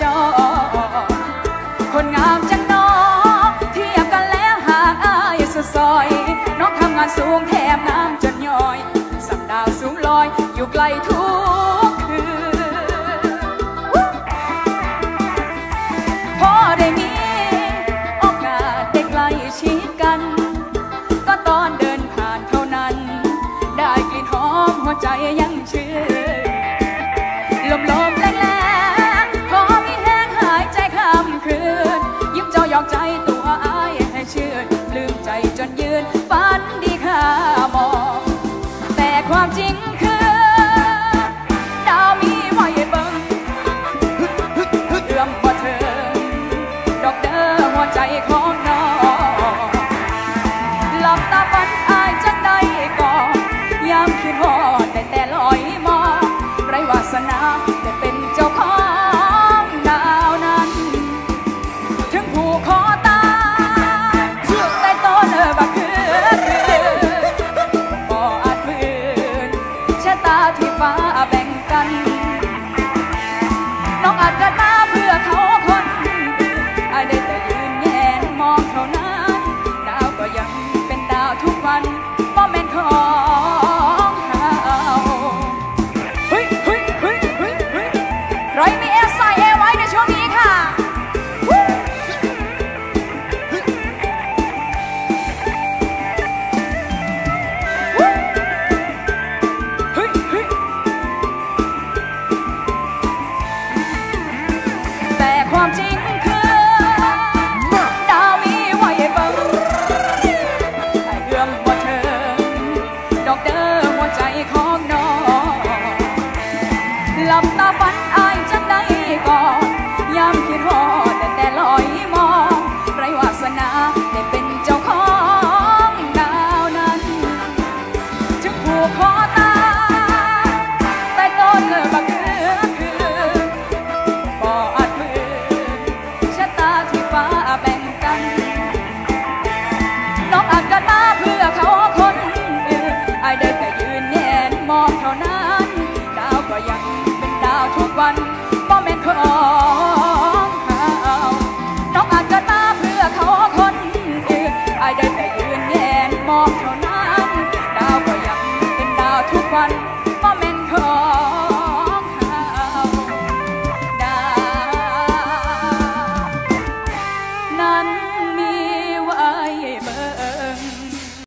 จอคนงามจังน้องเทียบกันแล้วห่างอายสุดซอยน้องทำงานสูงแถมงามจนย่อยสักดาวสูงลอยอยู่ไกลทุกคืนพอได้มีโอกาสได้ใกล้ชิดกันก็ตอนเดินผ่านเท่านั้นได้กลิ่นหอมหัวใจยังชื่นลมแรงๆพอมีแห้งหายใจข้ามคืนยิ้มเจ้าหยอกใจตัวอายให้ชื่นลืมใจจนยืนฝันดีข้ามองแต่ความจริงคือดาวมีไว้เบิ่งเอื้อมบ่ถึงดอกเด้อหัวใจของน้องหลับตาฝันอายจังได้ก่อนยามคิดฮอดได้แต่ลอยมองไร้วาสนาได้เป็นเจ้าของดาวนั้นถึงผูกคอตายแต่ต้นบักคือบ่อาจฝืนชะตาที่ฟ้าแบ่งกันน้องอาจเกิดมาเพื่อเขาคนอายได้แต่ยืนแย้มมองเท่านั้นดาวก็ยังเป็นดาวทุกวันบ่แม่นของเขาใครมีเอฟใส่เอไว้ในช่วงนี้ค่ะแต่ความจริงคือดาวมีไว้เบิ่งไอ้เอื้อมบ่ถึงดอกเด้อหัวใจของน้องหลับตาฝันอายจังได้ก่อนยามคิดฮอดได้แต่ลอยมองไร้วาสนาได้เป็นเจ้าของดาวนั้นถึงผูกคอตายแต่ต้นบักคือบ่อาจฝืนชะตาที่ฟ้าแบ่งกันน้องอาจเกิดมาเพื่อเขาคนอื่นอายได้แต่ยืนแย้มมองเท่านั้นดาวก็ยังเป็นดาวทุกวันบ่แม่นของเขาน้องอาจเกิดมาเพื่อเขาคนอื่นอายได้แต่ยืนแย้มมองเท่านั้นดาวก็ยังเป็นดาวทุกวันบ่แม่นของ